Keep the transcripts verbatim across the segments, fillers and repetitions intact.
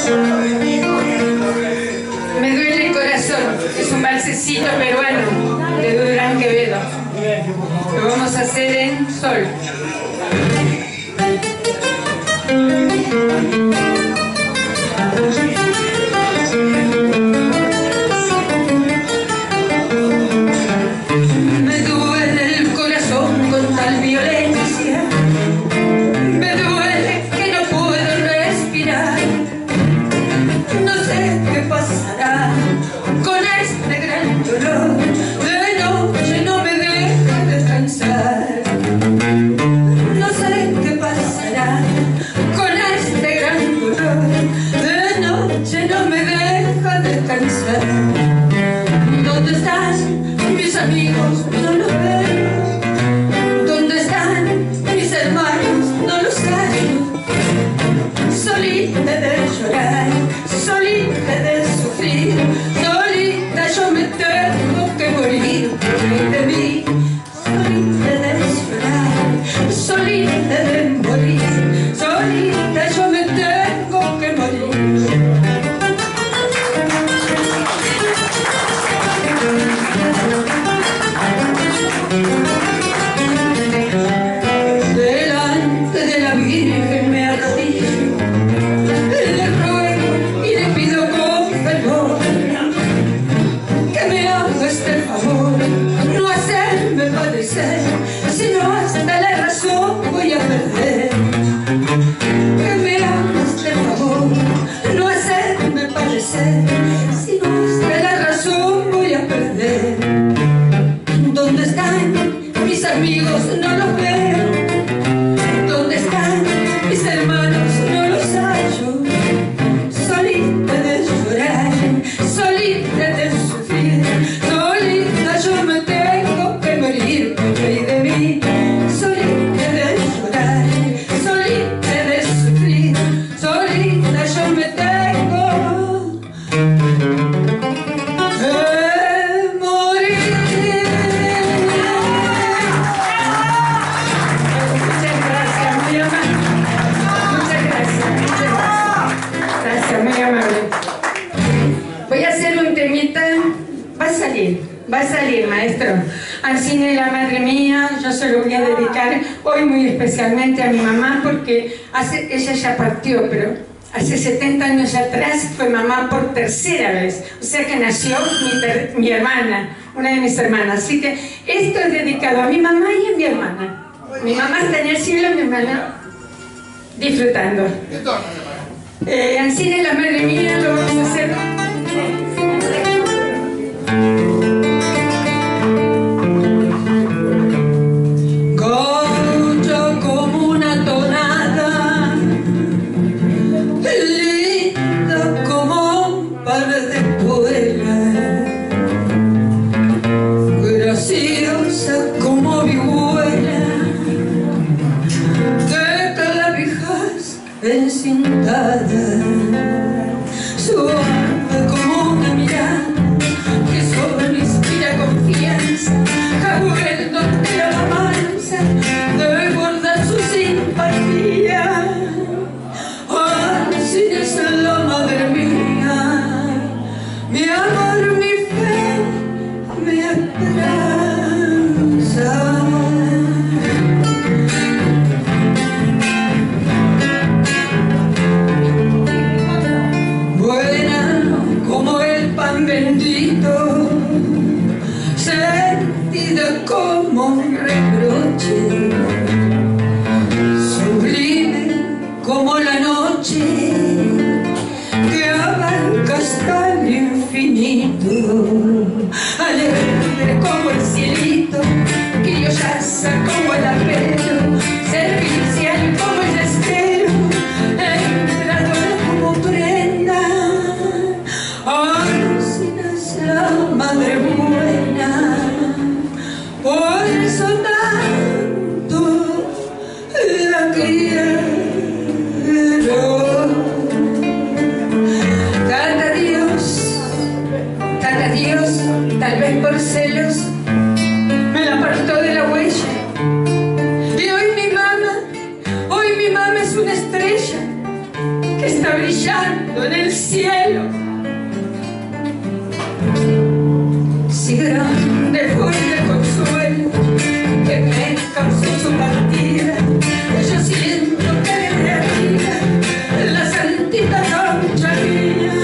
Me duele el corazón, es un valsecito peruano de Durán Quevedo. Lo vamos a hacer en sol. Me duele el corazón con tal violencia, me duele que no puedo respirar. No sé qué pasará con este gran dolor, de noche no me deja descansar. No sé qué pasará con este gran dolor, de noche no me deja descansar. ¿Dónde están mis amigos? No los veo. ¿Dónde están mis hermanos? No los hallo. Solita de llorar, solita de sufrir, solita yo me tengo que morir de mí. Solita de llorar, solita de morir, solita yo me tengo que morir. Delante de la Virgen me arrodillo, le ruego y le pido con fervor que me haga este favor, no hacerme padecer, sino hasta la razón voy a perder. Que me haga este favor, no hacerme padecer, sino hasta la razón voy a perder. ¿Dónde están mis amigos? No los veo. ¿Dónde están mis hermanos? No los hallo. Solita de llorar, solita de sufrir, solita yo me tengo que morir. Ay de mí, solita de llorar, solita de sufrir, solita yo me tengo que morir. Muchas gracias, muy amable. Muchas gracias, muchas gracias. Gracias, muy amable. Voy a hacer un temita. Va a salir, va a salir, maestro. Ancine, la madre mía, yo se lo voy a dedicar hoy muy especialmente a mi mamá, porque hace, ella ya partió, pero hace setenta años atrás fue mamá por tercera vez. O sea que nació mi, ter, mi hermana, una de mis hermanas. Así que esto es dedicado a mi mamá y a mi hermana. Mi mamá está en el cielo, mi hermana disfrutando. Eh, Ancine, la madre mía, lo vamos a hacer. Concho como una tonada, linda como un par de espuelas, graciosa como vihuela de clavijas encintadas, suave como una mirada que sobre me inspira confianza, abuelo de la mansa de guardar su simpatía. Así es la madre mía, mi amor, mi fe, mi esperanza. Buena brillando en el cielo. Si grande fue el consuelo que me causó su partida, yo siento que de arriba la santita concha mía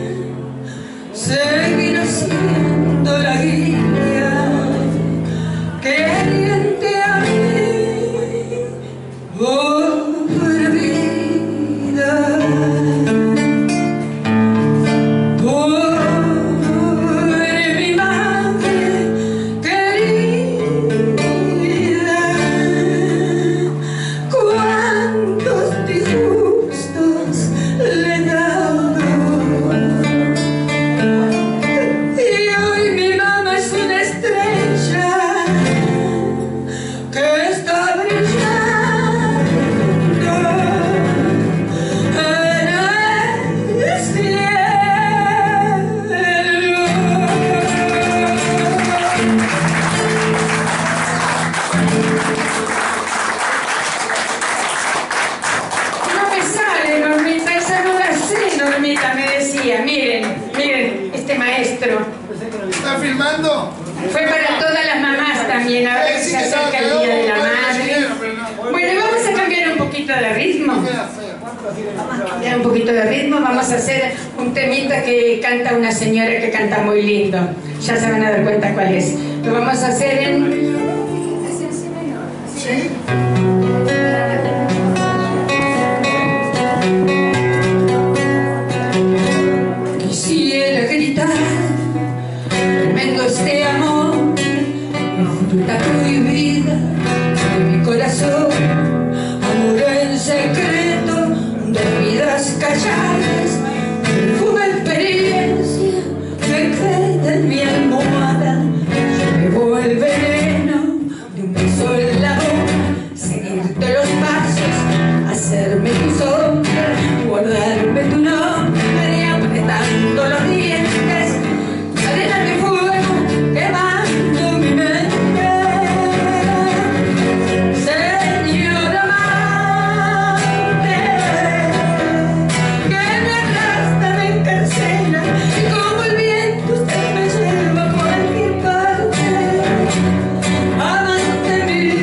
seguirá siendo la guía que aliente a mí por vida. ¿Está filmando? Fue para todas las mamás también, ahora que se acerca el Día de la Madre. Bueno, vamos a cambiar un poquito de ritmo. Vamos a cambiar un poquito de ritmo, vamos a hacer un temita que canta una señora que canta muy lindo. Ya se van a dar cuenta cuál es. Lo vamos a hacer en... ¿Sí? Quisiera gritar tremendo este amor, fruta prohibida de mi corazón, amor en secreto de vidas calladas, una experiencia que queda en mi almohada. Llevo el veneno de un beso en la boca, seguirte los pasos, hacerme tu sombra, guardarme tu nombre, apretando los dientes, cadena de fuego quemando mi mente. Señor amante, que me arrastra, me encarcela, y como el viento usted me lleva a cualquier parte. Amante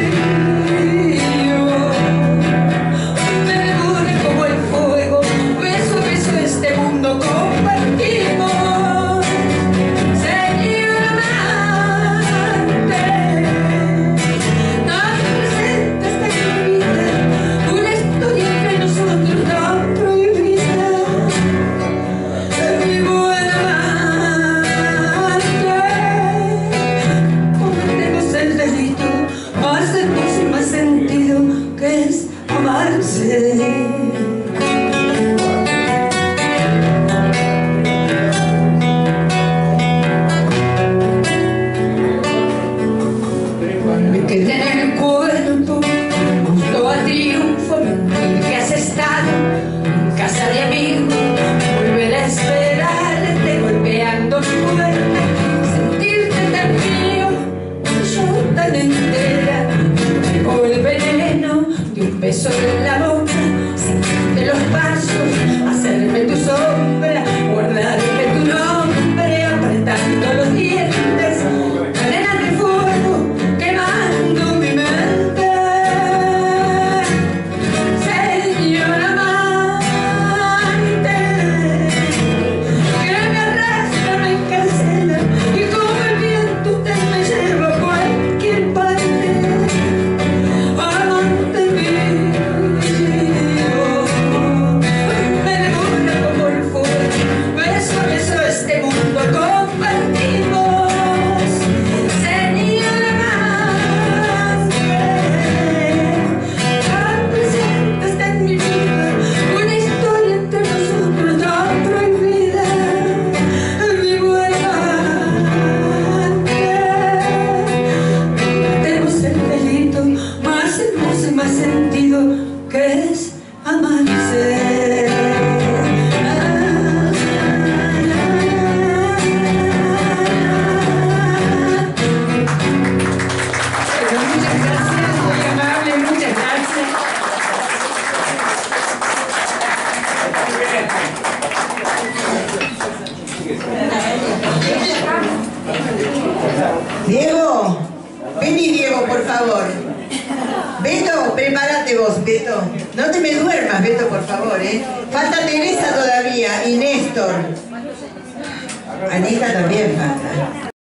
mío, me devora como el fuego, beso, beso este mundo compartimos. Señor amante, no representas en mi vida una historia entre nosotros tan prohibida. Mi buen amante, cometemos el delito más hermoso y más sentido que es amarse. Me quedé en el cuerpo, justo a triunfo, mentir que has estado en casa de amigos, volver a esperarte, golpeando mi puerta, sentirte tan mío, yo tan entera. Llevo el veneno de un beso en la boca, seguirte los pasos, hacerme tu sombra, guardarme tu nombre, apretando los dientes, cadena de fuego quemando mi mente. Señor amante, que me arrastra, me encarcela, y como el viento usted me lleva a cualquier parte. Amante mío, Diego, vení Diego, por favor. Beto, prepárate vos, Beto. No te me duermas, Beto, por favor, ¿eh? Falta Teresa todavía y Néstor. Anita también falta.